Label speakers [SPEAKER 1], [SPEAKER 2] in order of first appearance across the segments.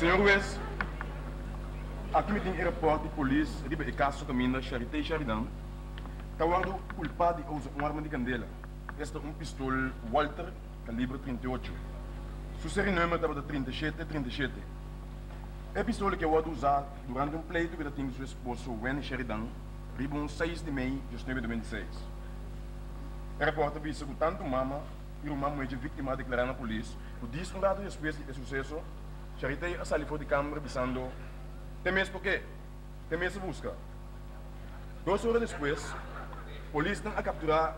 [SPEAKER 1] Senhor juez, aqui me tem aeroporto de polícia, riba e caso caminho Charité e Sheridan. Cauado culpado de usar uma arma de candela. Esta é um pistol Walter, calibre 38. Su série número estava de 3737. É pistola que eu vou usar durante um pleito que tem seu esposo Wendy Sheridan, riba um 6 de maio de 2026. O repórter disse que tanto mama e uma mulher vítima declarada na polícia, o 10 anos depois do sucesso, Charité saliu de câmara avisando: tem mesmo por quê? Tem mesmo busca. 2 horas depois, a polícia a capturou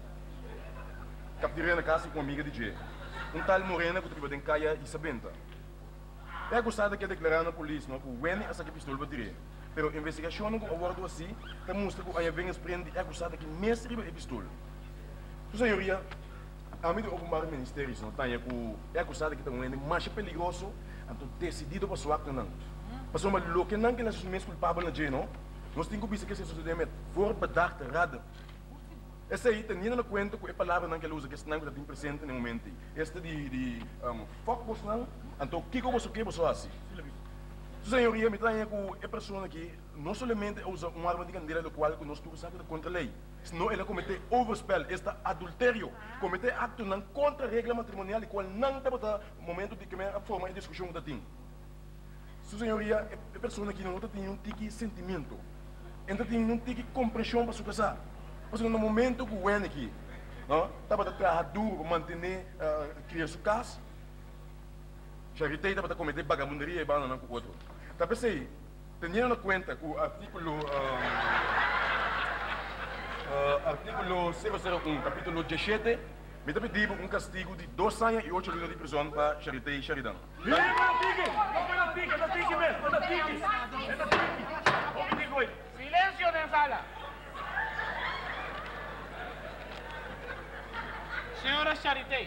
[SPEAKER 1] na casa com uma amiga de Jay. Um tal Morena que trabalha em Caia e Sabenta. É gostado que declarar na polícia que o Wendy essa pistola para tirar. Pero a investigação com o abordo assim, demonstra que a vem prende é gostado que mesmo riba a pistola. Sua senhoria, a mim do Ogumar Ministério não tem que é gostado que tem um Wendy mais perigoso, então decidido para sua acta não. Passou uma louca não que nós somos culpáveis na Jay, não? Nós temos que pensar que se sucede voor bedacht raden. Essa aí, tendo na conta que a palavra não que ela usa, que não está presente no momento. Esta de foco não, então o que você quer você assim? Sua senhoria, me traz que a pessoa aqui não somente usa uma arma de candela do qual nós todos sabemos contra a lei, senão ela comete overspel, este adultério, comete acto não contra a regra matrimonial, e qual não está no momento de que a forma de discussão da tem. Sua senhoria, a pessoa aqui não tem um tique sentimento, ainda tem um tique compreensão para sua casa. Porque no momento que o Wendy aqui estava a trabalhar duro para manter criar sua casa, Charité estava a cometer vagabundaria e banana com o outro. Então pensei, tendo na conta que o artículo 001, capítulo 17, me está pedindo um castigo de 2 anos e 8 anos de prisão para Charité e Sheridan.
[SPEAKER 2] Não pique mesmo, não pique. Silêncio na sala. Senhora Charité,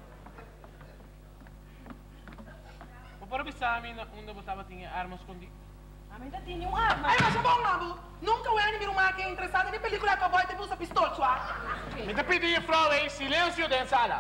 [SPEAKER 2] por avisar onde você tinha armas escondidas?
[SPEAKER 3] A mim tinha uma arma.
[SPEAKER 4] Ai, mas é bom, Lambo. Nunca o Annie uma que é interessado em película cowboy e usa pistola, sua.
[SPEAKER 2] Me está pedindo, Frau, silêncio na sala.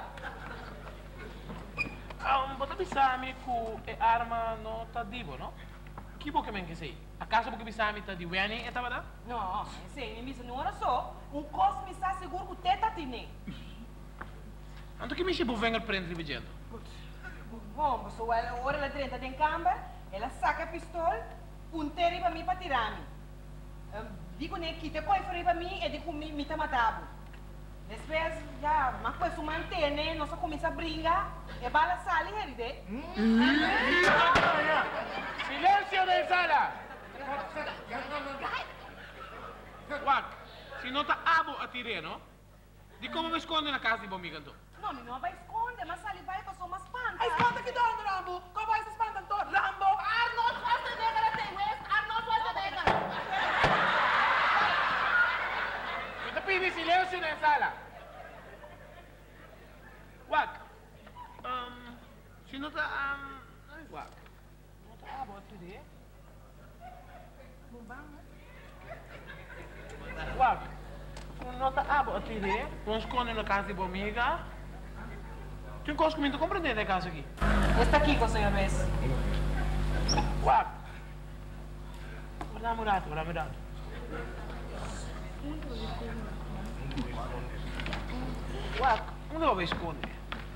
[SPEAKER 2] Você avisar que a arma não está viva, não? Que bom que me sei. Acaso porque avisar está de Annie e estava lá?
[SPEAKER 3] Não, sim, me não era só. Um cosmo me está seguro que o teta tinha.
[SPEAKER 2] Então que me chegou venga prender vigendo?
[SPEAKER 3] Bom, mas ora ela dentro da câmara, ela saca a pistola, punteira para mim para tirar-me. Digo nem que depois foi para mim e digo me tá matado. Depois já, mas depois se mantém, né? Nós começa a brigar, e bala sale, heride.
[SPEAKER 2] Silêncio na sala! Wak, se não está abo a tirar, não? De como me esconde na casa de Bomiga, então?
[SPEAKER 3] Não, não vai esconder, mas ali vai passar umas pantas.
[SPEAKER 4] Ai, espanta aqui dono, Rambo. Cowboy se espanta todo. Rambo.
[SPEAKER 3] Arnold Schwarzenegger tem West, Arnold Schwarzenegger.
[SPEAKER 2] Me está pedindo silêncio na sala. Wak, se não está... Wak, não está abo a tirar? Wak, não está abo a tirar? Não esconde na casa de Bomiga? Tu não consegue me compreender a casa aqui?
[SPEAKER 3] Está aqui com o senhor Wes.
[SPEAKER 2] Wak! Wala murado. Wak, onde eu vou esconder?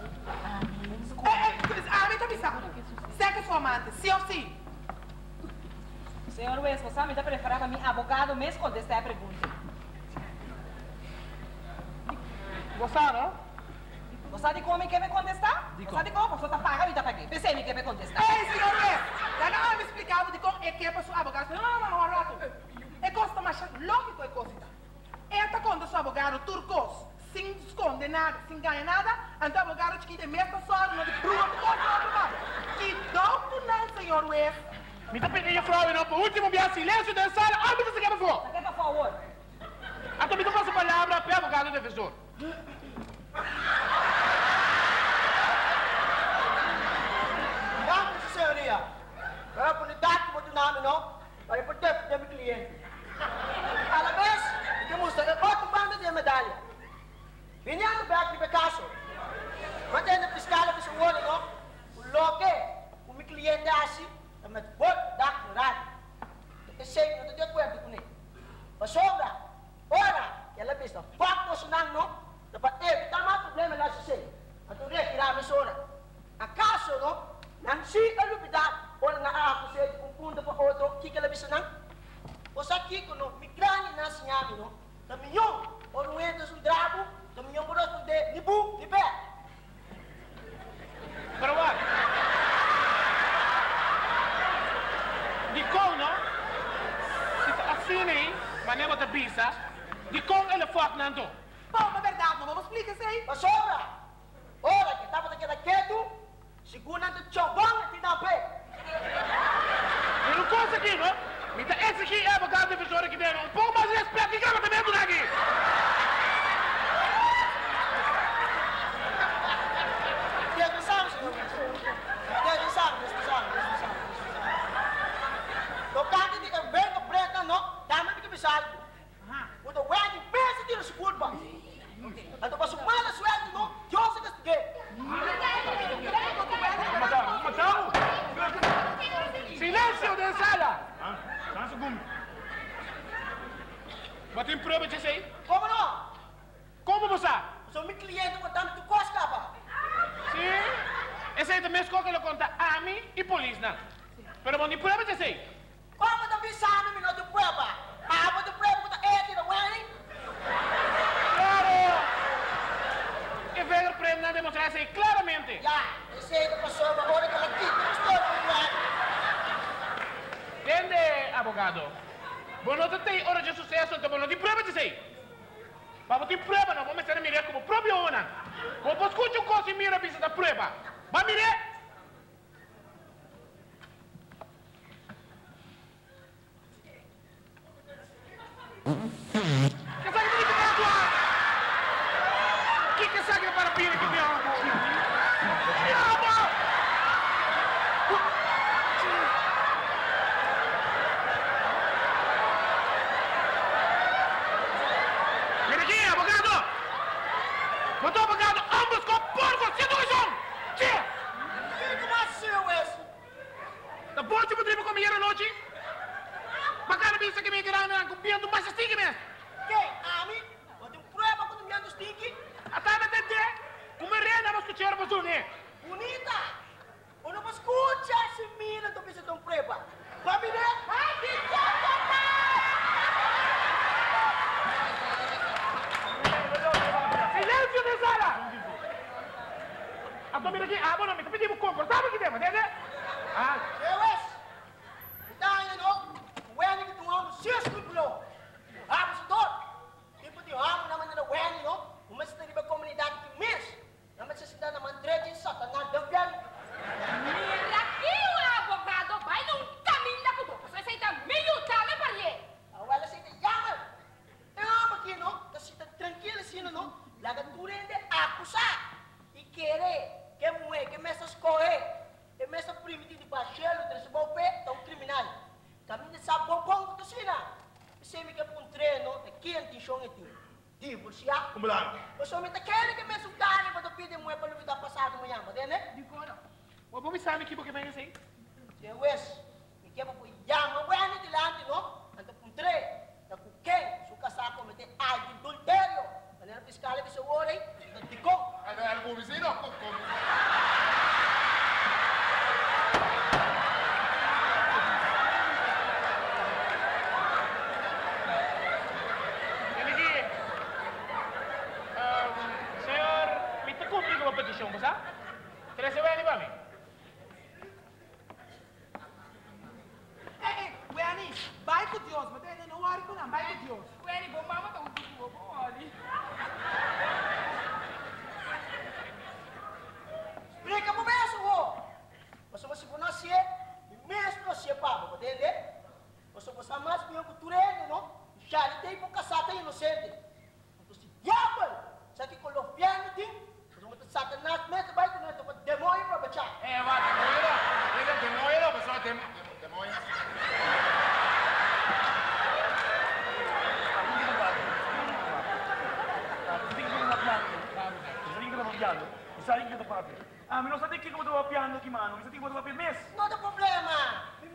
[SPEAKER 4] Me tá avisando. Segue sua amante, sim ou sim?
[SPEAKER 3] Senhor Wes, você me está preparado para mim, abogado, me contestar a pergunta.
[SPEAKER 2] Gostaram?
[SPEAKER 3] Você de como me quer me contestar?
[SPEAKER 2] De
[SPEAKER 3] Você de como? Você está pagando e está pagando. Pensei me quer me contestar.
[SPEAKER 4] Ei, senhor Wes, já não me explicava de como é que é para sua abogada. Não, rato. É coisa mais lógico é coisa. Esta conta sua abogado turcos, sem esconder nada, sem ganhar nada, então abogado que tem mesmo só, não de prua, que doutor não, senhor Wes.
[SPEAKER 2] Me está pedindo, Frau, não, por último, me silêncio da sala, onde você quer para fora?
[SPEAKER 3] Está para favor.
[SPEAKER 2] Então me dá essa palavra para o abogado do defensor.
[SPEAKER 5] Vamos, senhoria. Para por lidar com o nome, não? Para poder ter meu cliente. Alla vez, que mostra que outro bando de medalha. Vinha no back de Picasso. Mas tem a fiscal que se olha, não? O loque, o meu cliente é assim. met wordt dag raad. Dat is zeker dat ik weet niet. Maar sobra, ora, je hebt is dat pak was nang no. Dat wat tama problemen laat ze zeggen. En toen recht hier aan de zona. Acaso no, dan zie je nu dat ora na ako se kung punta pa auto, kika labi nang. O sa kiko no, migrani na sinyami no. Caminhão, ou não entra no drago, caminhão por outro de nibu, ni pé.
[SPEAKER 2] Pero wat? Die kono, zit afzien, maar neem wat pizza. Die kon ele fuck nanto.
[SPEAKER 4] Pô, mas verdade, não vamos explicar isso aí.
[SPEAKER 5] Mas sobra, ora que tava daquela quieto, segunda de chobão que dá pé.
[SPEAKER 2] E não consegui, não? Então esse aqui é o bocado de professor que tem um pouco mais de respeito que acaba também por aqui.
[SPEAKER 5] Despisado, senhor. Despisado. Tocante de vento preto, não, dá-me de pisado. O do wedding, pensa que não se curva. Então, para sumar a suerte, não, eu se castigue.
[SPEAKER 1] Madame!
[SPEAKER 2] Silêncio de sala!
[SPEAKER 1] Saan ze gum?
[SPEAKER 2] Wat een probeetje zei?
[SPEAKER 5] Como não?
[SPEAKER 2] Como você?
[SPEAKER 5] Sou meu cliente, vou dar-me tu costa, pá.
[SPEAKER 2] Sim? Esse é também que ele conta a mim e polícia. Pero não probeetje sei?
[SPEAKER 5] Como da pisado, me não te prueba. Ah, vou te prueba, vou te aqui no wedding.
[SPEAKER 2] Claro! E veio para demonstrar isso claramente.
[SPEAKER 5] Já, eu sei que passou uma hora que ela quita, estou no wedding.
[SPEAKER 2] Entende, abogado? Você não tem hora de sucesso, então não tem prova de sei. Mas você tem prova, não vamos estar mirando como próprio ona. Você escuta um coisa e mira a pista da prova. Vai mirar? Que sabe para a pira que tem algo? Mira aqui, abogado! Botou abogado, ambos com porco, sem educação! Tira!
[SPEAKER 5] Que maceu esse?
[SPEAKER 2] Da ponte pro tribo comer a noite? Bacana bisa que me grana com piando mais stick mesmo!
[SPEAKER 5] Quem? A mim? Vou te prueba quando me ando sticky.
[SPEAKER 2] Até me tente! Uma rena mas escutar para tu, né?
[SPEAKER 5] Bonita! Eu não vou escutar esse mina do bicho tão prueba. Vai me ver? Ai, que
[SPEAKER 2] Silêncio de sala! Atau mira aqui, não me pedimos concordar aqui dentro, entende? Ah,
[SPEAKER 5] eu esse? Então, não? O Wendy que tu amo, se escrupulou. Ah, você dor? Tipo de amo na maneira Wendy, não? Uma cidade da comunidade que mesmo. Na necessidade da mandreja e satanás do velho.
[SPEAKER 6] Mira aqui, o abogado vai num caminho da cuba. Você aceita meio tala para ele.
[SPEAKER 5] Ela aceita llama. Eu amo aqui, não? Que se está tranquila assim, não? La gatura de acusar. E querer que mulher, que meça escorrer, que meça permitir de baixelo, de receber o pé, é um criminal. Caminho de sabão bom que tu você me quer um treino, aqui em Tichon e tu. Divorciar.
[SPEAKER 1] Como lá?
[SPEAKER 5] Você me quer que meça um carne para tu pedir mulher para não estar passado amanhã, né?
[SPEAKER 2] Wat vou me sabe aqui porque vem assim?
[SPEAKER 5] Eu esse, me quer para llama, bueno, delante, não? Então, um treino, da quem, se o casar cometer adultério, maneira fiscal, ele se ora aí, não te com.
[SPEAKER 1] Era o vizinho?
[SPEAKER 2] Senhor, me te cumpre com a petição, você? Quer se vai para mim?
[SPEAKER 4] Wendy, vai com Deus, mas não ore com não, vai com Deus.
[SPEAKER 6] Wendy, vou mamar para o tubo, vou olhe.
[SPEAKER 5] Explica pro mesmo, vô. Você vai se conhecer, e mesmo não se papa, entende? Você vai mais bem que tu rende, não? Já ele tem pouca sata inocente. Então, se diabo, sabe que colombiano tem, você vai ter satanás, mesmo vai ter um demônio para baixar.
[SPEAKER 1] Vai, demônio, pessoal, demônio.
[SPEAKER 7] Saling kita papi. Ah, menos sa tingin ko daw piano ki mano, sa tingin mo daw papi mes.
[SPEAKER 5] Não tem problema. Me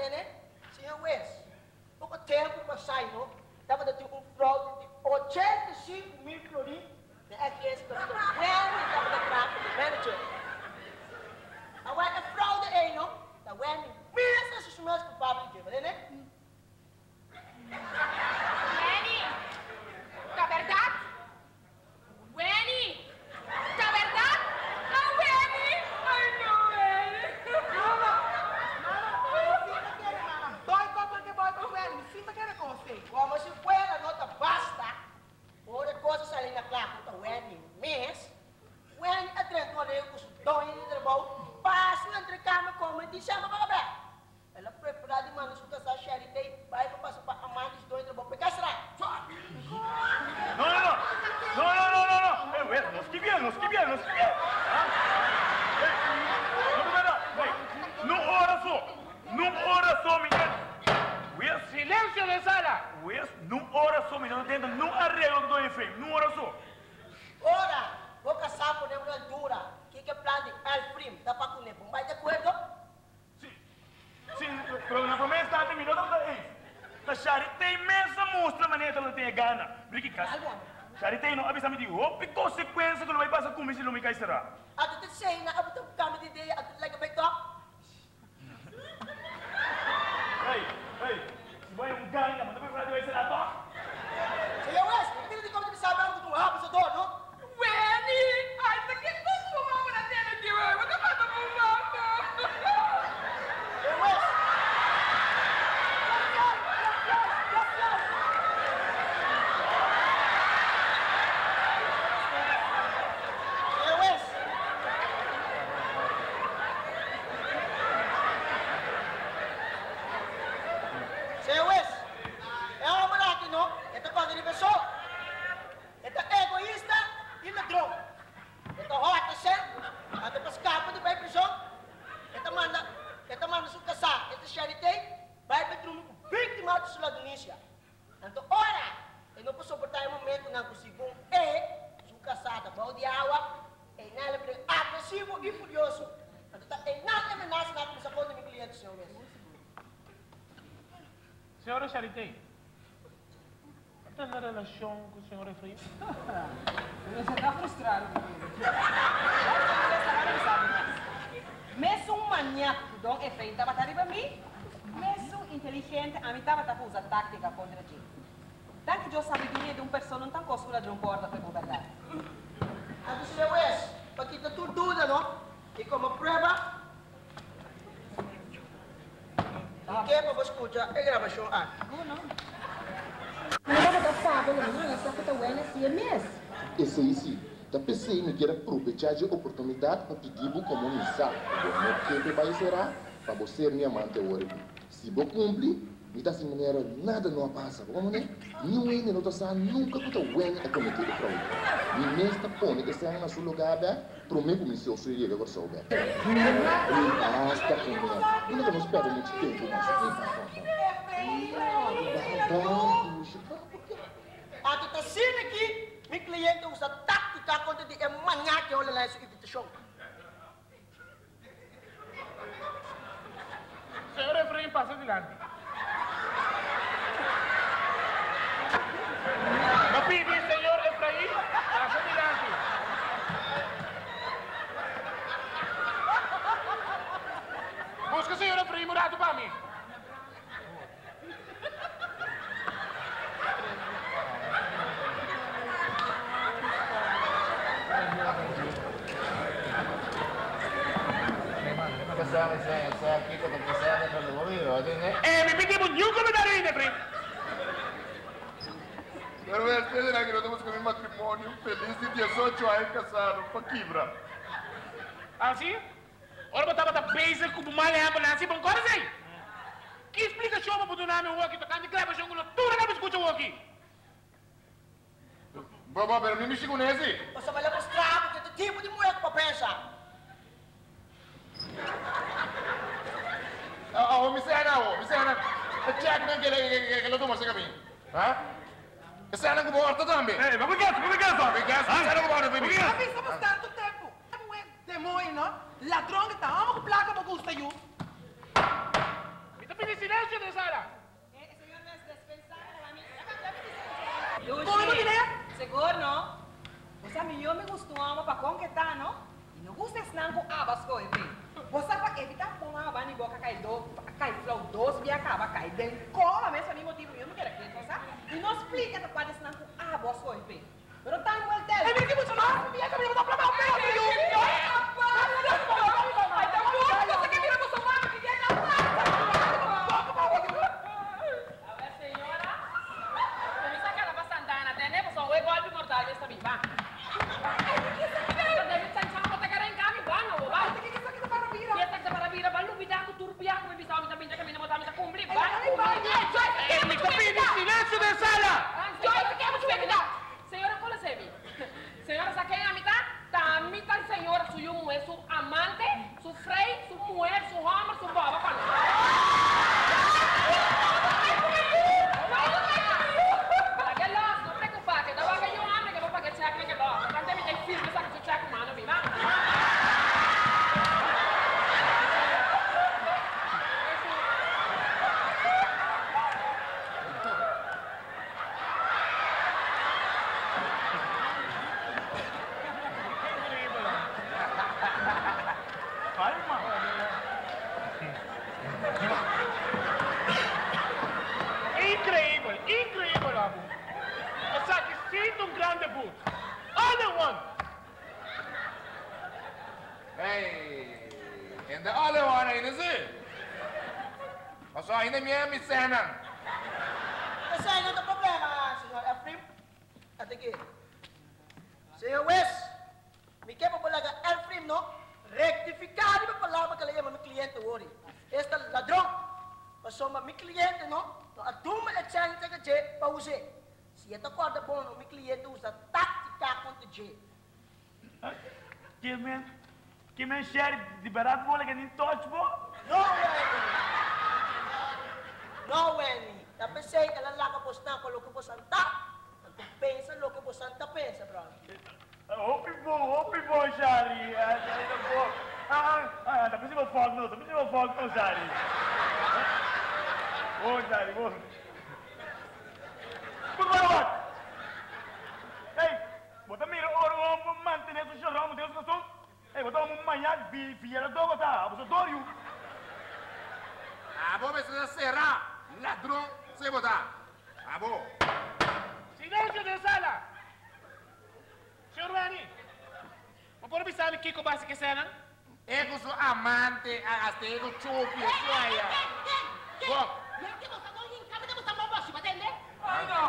[SPEAKER 5] né? Senhor West, pouco tempo para sair, não? Estava de fraude de 85 mil florins. É que esse que eu estou vendo, estava de trato do manager. Agora, a fraude aí, não? Está vendo? Mesmo esses meus culpados de né?
[SPEAKER 6] Wenny, tá verdade? Wenny, tá verdade? Não, Wenny! Ai, não, Wenny!
[SPEAKER 4] Dói porque vai para o velho, me sinta que era com você.
[SPEAKER 5] Como se fuera nota basta, outra coisa sair na placa, então, mês, a treinadora com os dois de trabalho, passo entre cama como e chama para ver. Ela preparada de mano, suca essa charité, vai para passar para amar os dois de trabalho, porque será?
[SPEAKER 1] Não. Não esquivier. Não ora só, menino.
[SPEAKER 2] Silêncio na sala!
[SPEAKER 1] Não ora só, menino. Não arregla que estou em frente. Não ora só.
[SPEAKER 5] Ora, vou caçar por uma altura, que é plano de Alfrim, dá para comer, vai de acordo?
[SPEAKER 1] Sim, pero na promessa está terminando aí. Na charité imensa mostra a maneira que ela tem gana. Brique casa. Charité não avisa me de roupa e consequência que não vai passar comigo se não me cai será.
[SPEAKER 5] A tu te sei na abu tu kami de ideia, a tu like a top.
[SPEAKER 1] Ei, se vai ganha, mas não vai falar de vai ser a top.
[SPEAKER 5] Senhor West, não tem como te saber onde tu rabo, seu dono, não?
[SPEAKER 6] Wenny! Ai, tá que não fumava na tela aqui, ué! Mas que passa fumando?
[SPEAKER 5] Senhor West! Senhor West! Senhor West! É uma mulher aqui, não? Esta coisa de pessoa. Esta egoísta e ladrão. Esta rota sempre. Esta para escapa de vai prisão. Esta manda sua casar. Esta charité vai para o vítima de sua denúncia. Então, ora, eu não posso suportar um momento na que segundo sua casada, balde de água, e nada agressivo e furioso. Então, nada ameaça na comissão de meu cliente, senhor West.
[SPEAKER 2] Senhora Charité, está na relação com o senhor Efraim?
[SPEAKER 3] Você está frustrado comigo. Mesmo um maníaco, Dom Efraim, estava atrás de mim, mesmo inteligente, a mim estava a usar tática contra ti. Tanto eu sabedoria de uma pessoa não tão costura de um porta para verdade.
[SPEAKER 5] Então, senhor West, para que tu dúvida, não? E como prova, que é para você escutar a gravação A.
[SPEAKER 7] Esse aí sim, da PC me quer aproveitar de oportunidade para pedir como missão. O que vai ser para você minha amante hoje. Se você cumprir, me dá assim maneira nada não passa, como né? Ninguém não está nunca que o Wayne é cometido fraude. Ninguém está pondo esse ano no seu lugar, prometo que seu filho agora souber. Basta com ele. Ainda não espera muito tempo, mas
[SPEAKER 5] a tu está sendo aqui, meu cliente usa tática contra de manhã que olha lá essa invitação.
[SPEAKER 2] Senhor Efraim, passa adiante. Não pedi, senhor Efraim, passa adiante. Busca o senhor Efraim Murato para mim. Me pedimos ni un comentario, Efraim.
[SPEAKER 1] Pero ustedes eran que nosotros con el matrimonio feliz de 18 años casados, para quebrar.
[SPEAKER 2] Ah, sim? Ora, eu estava bem com uma ambulância, bom, agora sim. Que explicação para o nome aqui, tocando gravação com tudo que me escuta aqui.
[SPEAKER 1] Bom, pero me mexe com esse.
[SPEAKER 5] Você vai mostrar porque tu tipo de mulher para pensar.
[SPEAKER 1] Me será. Check não que lo tomo esse caminho. Hã? Esse ano que volta também. Ei, vamos cá.
[SPEAKER 4] Avisamos tanto tempo. Demônio, não? Ladrão que tá, vamos com placa para custa eu.
[SPEAKER 2] Me tá pedindo Silêncio de sala!
[SPEAKER 3] Senhor, me dispensar a mim.
[SPEAKER 4] ¿Cómo no tiene?
[SPEAKER 3] Seguro, não? Você a mim, eu me costumava para conquistar, não? E não gusta estar com abas coisas, você para evitar pôr uma abana e boca cai flow doce e acaba cai dentro. Cola mesmo, a mim motivo, eu não quero aquilo, sabe? E não explica que pode estar com abas coisas, pero tá em volta.
[SPEAKER 4] É mesmo que você não me acha mesmo da própria opinião, filho.
[SPEAKER 2] Silêncio de sala!
[SPEAKER 6] Senhora, ¿cuál es Evi? Señora, ¿saqué a mitad? A mitad, señora, es su amante, su frey, su mujer, su hombre, su baba. No preocupate, dopo che io amo che dopo che c'è anche che dopo. Quando mi dai film, sa che c'è come mano, viva.
[SPEAKER 2] Incredibile, Abu. È stato scritto un grande boot. Other one.
[SPEAKER 8] Hey, and the other one ain't it? Mas só ainda minha missão.
[SPEAKER 5] Esse aí não tem problema, senhor Efrim. Até que. Senhor West, me quer para falar Efrim, não? Rectificar a palavra que ele chama meu cliente hoje. Este ladrão, mas só meu cliente, não? A turma é chance que eu para você. Se é acorda bom, meu cliente usa tática contra você.
[SPEAKER 2] Que men share de barato bola que nem touch bo?
[SPEAKER 5] Não, Wendy. Eu pensei que ela lá que você com o que você está. Tu pensa o que você está pensa, brother.
[SPEAKER 2] Hopi bom, Shari. Tá pensando fogo não, Shari. Ô, Shari, ô. Por favor! Ei, bota mira oro manter esse chorão, não tem essa questão? Ei, bota manhã filha do botar, você dorio.
[SPEAKER 8] Ah, vou ver se será ladrão sem botar. Ah, bom.
[SPEAKER 2] Silêncio de sala! Senhor Rani, não pode pensar que Kiko basta que cena?
[SPEAKER 8] Eu sou amante, até eu chupi, suaia. Bom.
[SPEAKER 6] Ai, no.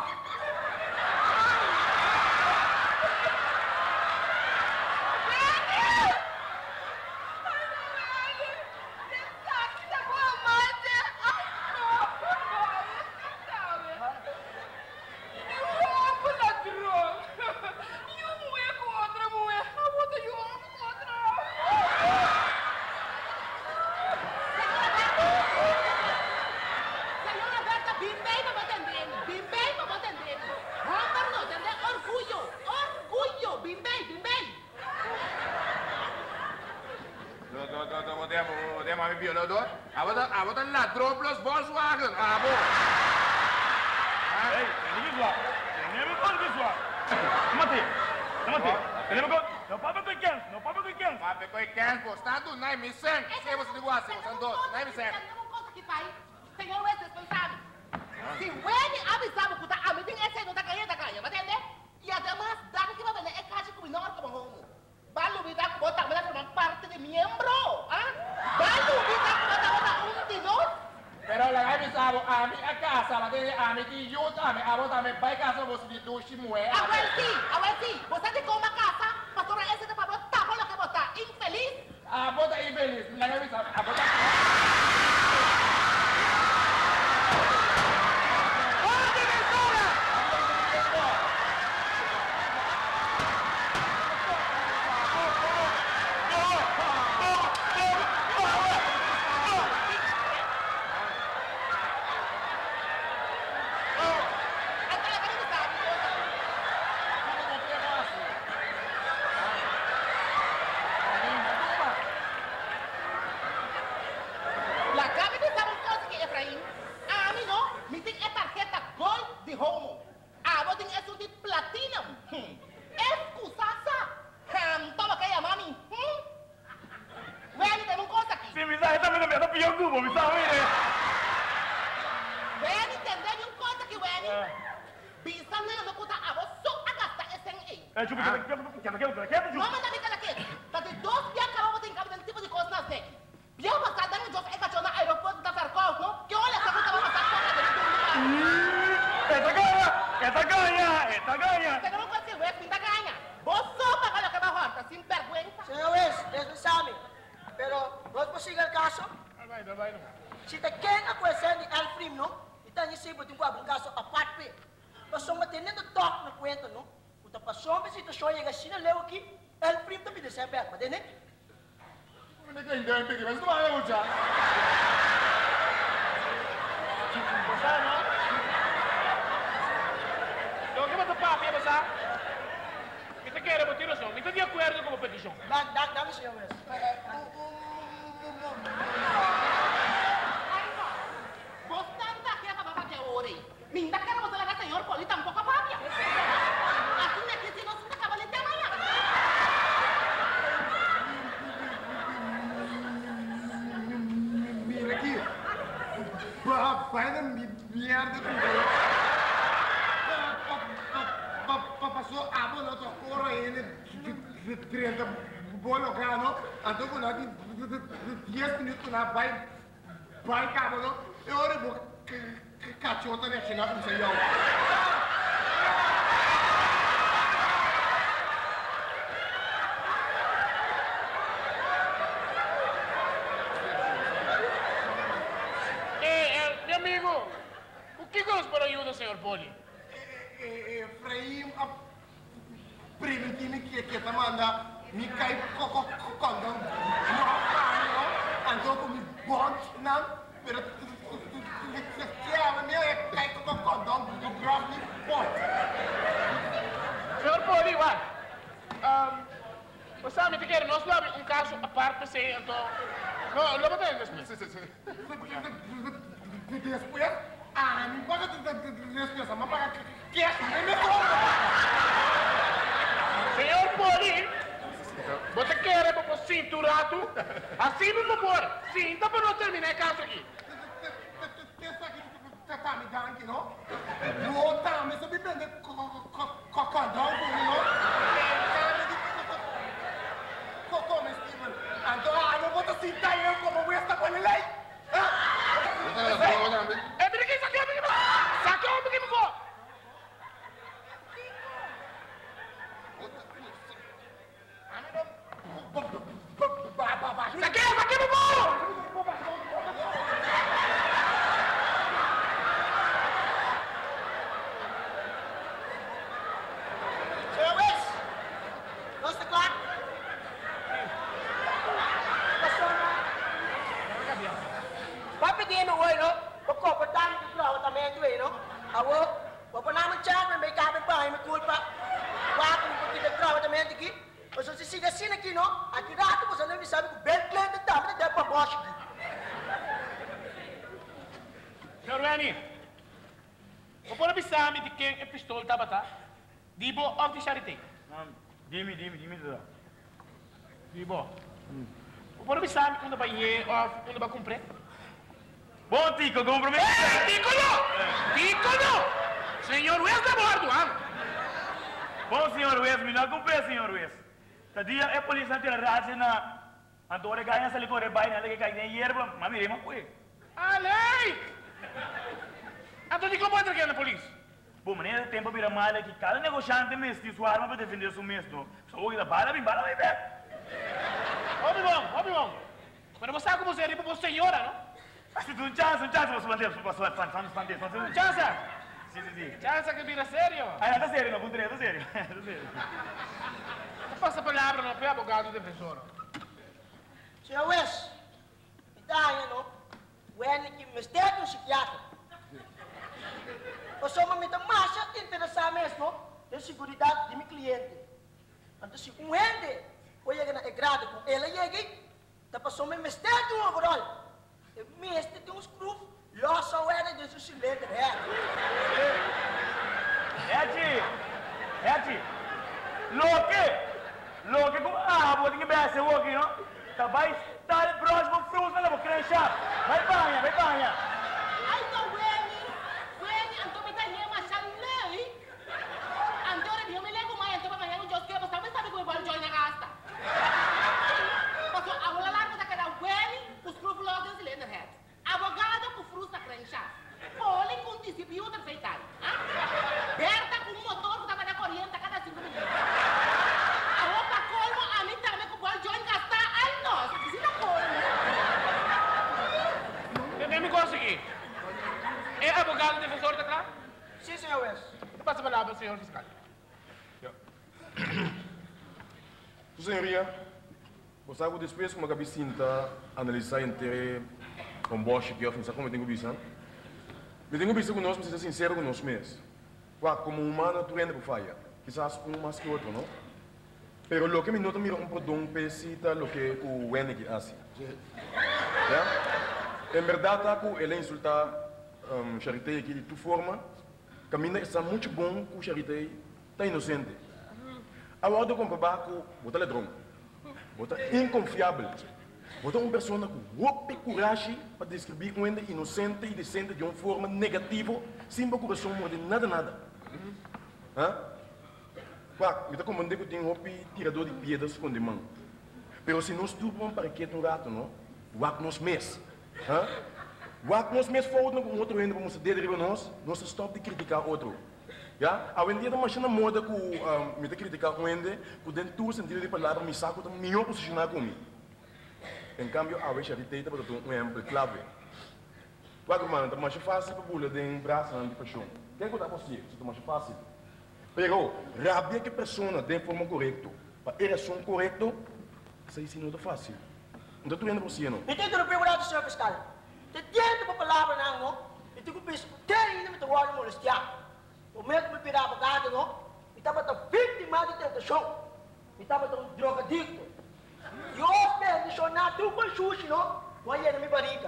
[SPEAKER 8] Maar violador, abot een ladrón plus Volkswagen, abo.
[SPEAKER 2] Hey, nem me conta isso. Mate. Não pode ter quem.
[SPEAKER 8] Mas foi quem postado na emissão. Se você digo assim, você andou na emissão.
[SPEAKER 4] Senhor, é responsável. Se o Wendy avisava que a meeting esse não está ganhando, entende? E además, dá que vai vender é caixa com menor como homo. Vai olvidar que botar a formar parte de membro, ah? Vai olvidar que botar um de nós?
[SPEAKER 8] Pero la avisava a mim a casa, mas a mim que eu também, a botar me vai casa você de dois moé.
[SPEAKER 4] Agora sim. Você tem como uma casa, pastora esse de favor, tá bom que botar infeliz?
[SPEAKER 8] A bota infeliz, la avisava, a bota.
[SPEAKER 4] Bisa na yung nakuta abo, so agasta eseng eh.
[SPEAKER 1] Chupi, que
[SPEAKER 4] Mama na kita laki. Tati dos dia karo ting kami ng tipo de coisas na Biya pasada ng Diyos ay kacho na aeroporto na Sarkov, no? Kaya wala sa kuta mapasakot na dito.
[SPEAKER 1] Esta ganha!
[SPEAKER 4] Teka nung kasi, Wes, minta ganha. Boso pa ka ka bahon, ta sin vergüenza.
[SPEAKER 5] Senhor Wes, desme pero nós posigal caso.
[SPEAKER 2] Vai.
[SPEAKER 5] Si te quem a coisa de Alfrim, no? Então ni sebo tem um caso a parte. Passou mantendo toque no cuento, no? O ta passou uma situação chega assim na leu aqui, Alfrim também de sempre, mas né?
[SPEAKER 8] Não é que ainda é pequeno, mas não vai usar.
[SPEAKER 2] Basta, no? Lo que pasa, papi, basta? ¿Qué te quiere, Botiroso? ¿Me estás de acuerdo con la petición?
[SPEAKER 5] Dá-me, senhor Wes.
[SPEAKER 4] Bostante aqui a babá de ore. Minta que era você lá, senhor Poli, tampouco a papia. Assim é que se nós não acaba de ter amanhã.
[SPEAKER 8] Mira aqui. Vai na merda com passou a bola na tua cor ele 30 bola gano. Então quando aqui 10 minutos na vai cabo no. Eu ora vou cachota né chega com sei eu.
[SPEAKER 2] Meu amigo, o que gosto para ajuda, senhor Poli?
[SPEAKER 8] Efraim, a primitiva que tá manda me cai quando não andou com me bot não, pero que a minha cai quando do drop me bot.
[SPEAKER 2] Senhor Poli, vai. Você me quer nós lá caso a parte se então não lo podemos después.
[SPEAKER 8] Después, me paga después, me paga que é
[SPEAKER 2] Senhor Poli, você quer para cinturato? Assim não pode. Cinta para nós terminar o caso aqui.
[SPEAKER 8] Tá me dando aqui, não? Não, tá, mas eu me prende cocodão, não? Como, Steven? Então, não vou cintar eu como eu estou com ele aí.
[SPEAKER 2] É por que saquei o saquei o que for. Saquei o
[SPEAKER 5] Senhor Wes, nós está claro? Papi dia no oi no, pokok petang di pulau tamai tu no. Awo, bapa nama cakap mereka apa pai me culpa. Waktu pergi di pulau tamai tu, pasal sisi sini kini no, akhirnya tu pasal ni sabi ku Bentley tu tak ada apa bos.
[SPEAKER 2] Senhor Rani, o pode avisar de quem é pistola tá bata? Dibo of the charity.
[SPEAKER 1] Dimi tudo.
[SPEAKER 2] Dibo. O pode avisar quando vai ir ou quando vai comprar?
[SPEAKER 1] Bom, Tico, compromisso.
[SPEAKER 2] Tico não! Senhor Wes da bordo,
[SPEAKER 1] Bom, senhor Wes, me não comprei, senhor Wes. Tadi a polícia tem a rádio na Antônio ganha se ele corre bem, ele cai nem hierba, mas me lembra foi.
[SPEAKER 2] Alei! Então como entra aqui na polícia?
[SPEAKER 1] Bom, maneira tempo vira mal aqui, cada negociante me estiu sua arma para defender seu mesmo. Só o que da bala, bem, vai ver.
[SPEAKER 2] Ó, bom. Mas você sabe como você é para senhora, não?
[SPEAKER 1] Se tu chance, você manter,
[SPEAKER 2] Chance?
[SPEAKER 1] Sim.
[SPEAKER 2] Chance que vira sério?
[SPEAKER 1] Ah, tá sério, não, contei, tá sério.
[SPEAKER 2] Passa a palavra no pé abogado defensor.
[SPEAKER 5] Senhor Wes, então no, when que mistério um psiquiatra. Eu sou uma meta mais interessada mesmo de segurança de meu cliente. Então se um ende, eu ia na grade com ele e aqui, tá passou uma mistério overall. Mestre tem uns cruz, eu só era de seu cilindro,
[SPEAKER 1] É ati. Loke com vou ter que ver se o aqui, não? Tá vai estar próximo fruto na boca crescer. Vai banha.
[SPEAKER 4] Ai, então, Weni, então me ganhei uma chave
[SPEAKER 2] abogado defensor de atrás?
[SPEAKER 5] Sim, senhor juez.
[SPEAKER 2] Passa a palavra ao senhor fiscal.
[SPEAKER 1] Sua senhoria, você depois como a Bicinta analisar inteiro com Bosch que eu fiz como eu tenho visto, eu tenho visto conosco, mas ser sincero conosco mesmo. Como humano, tu ainda por falha. Quizás um mais que outro, não? Pero lo que me nota mira un perdón pesita lo que o Wendy hace. ¿Ya? En verdad, taco, ele insulta Charité aqui de tu forma, caminha está muito bom com Charité, está inocente. Agora com babaco, bota ladrão, bota inconfiável, bota uma pessoa com coragem para descrever um ende inocente e decente de uma forma negativa, sem coração de nada. Claro, eu estou comandando que tem um tirador de pedras com demão. Mas se nós estupamos para que um rato, não? O nós mesmos. O nós mesmos for com outro ainda, vamos derribar nós stop de criticar outro. Já? A vendida da machina moda que me está criticando um ainda, que dentro do sentido de palavra, me saco está melhor posicionado comigo. Em cambio, a vez Charité está para um exemplo clave. Claro, mano, está mais fácil para pula de um braço de paixão. Quem que está possível? Está mais fácil. Pero, rabia que a pessoa de forma correta, para ereção correta, isso aí não é fácil. Não estou indo para você, não.
[SPEAKER 5] Eu tenho que perguntar ao senhor fiscal. Tem tempo para palavra, não? Eu tenho que pensar, tem ainda me tomar uma molestia. O mesmo me pedir abogado, não? Eu estava vítima de tentação. Eu estava um drogadicto. E hoje mesmo, deixou nada, tu com xuxi, não? Vai ir na minha barriga.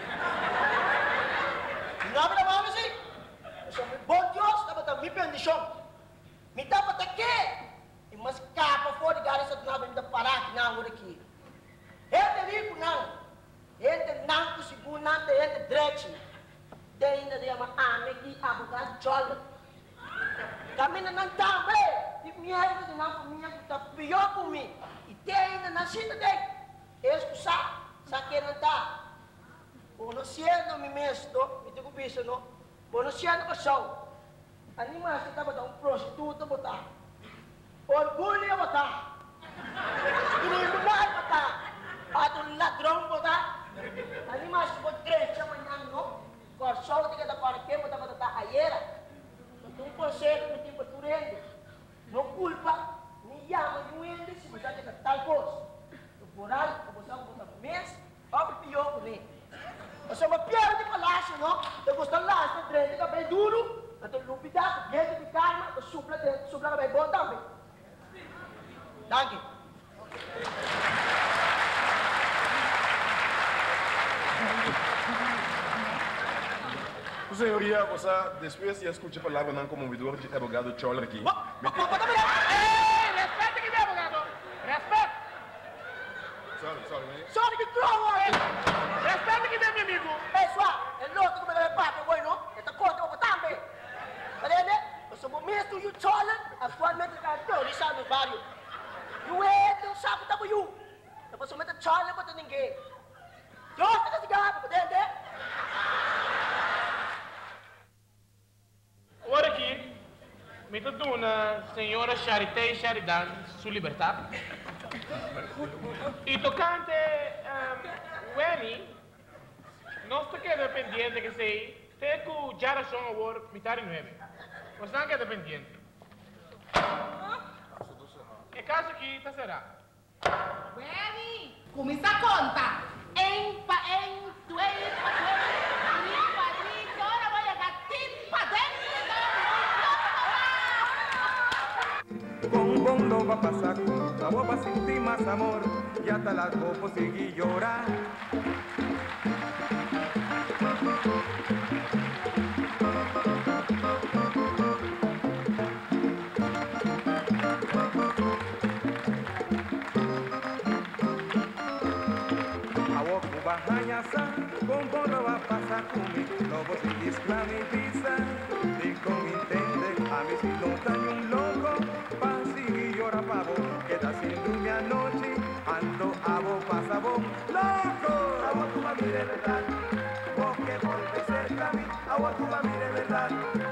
[SPEAKER 5] Não abre a mão assim. Eu sou um bom Deus, estava me bendição. Me dá para quê? E mas capa fora de garis at namin da parak na ngora aqui. Ele rico não. Ele não que segunda ele direto. Daí ainda de uma ame que abogado cholo. Kami na não também. E minha de não minha que tá pior por mim. E tem ainda na cita dele. Escusa, saque não tá. Conhecendo me mesmo, me digo bicho não. Conhecendo o show. Animais que estava um prostituta botar, orgulho botar, criminal botar, um ladrão botar, animais que botar três amanhã não, corção de cada parte botar botar aiera, um conselho me tipo turendo, não culpa, me chama de muende se botar de tal coisa, o moral o botar mês, ou pior por mim, você uma pior de palácio não, eu gosto lá de três de cabelo duro. Atau lupa dia di karma atau supla kabay botang be. Danke.
[SPEAKER 1] Sua senhoria, você depois de escutar a palavra não como ouvidor de advogado Choller aqui.
[SPEAKER 2] Respeita que é abogado. Respeita.
[SPEAKER 1] Sorry,
[SPEAKER 5] que trovo.
[SPEAKER 2] Respeita que é meu amigo.
[SPEAKER 5] Pessoal, é louco que me dá papo, bueno, esta conta eu vou botar be. Eu sou mesmo e o Choller, atualmente está teorizando no barrio. E o Ed, o sapo está por you. Eu vou somente Choller para ninguém. Eu estou castigado, pode entender?
[SPEAKER 2] Agora aqui, me dou na senhora Charité Sheridan sua liberdade. E tocante Wenny, nós estamos pendientes que sei, tem que o Jara Song Award mitad 9. Você não quer pendiente. E caso aqui, está será?
[SPEAKER 6] Wenny, começa a conta.
[SPEAKER 9] Con bondo va a pasar, la voz va a sentir más amor y hasta la copa seguir llorar. Con bondo va a pasar conmigo, no vos seguir esclaviza, ni con intende, a mí si no tan un loco, pa' seguir llora pavo, queda sin luz anoche, ando a vos pasa vos, loco, a vos tu mami de verdad, vos que volves cerca a mí, a vos tu mami de verdad.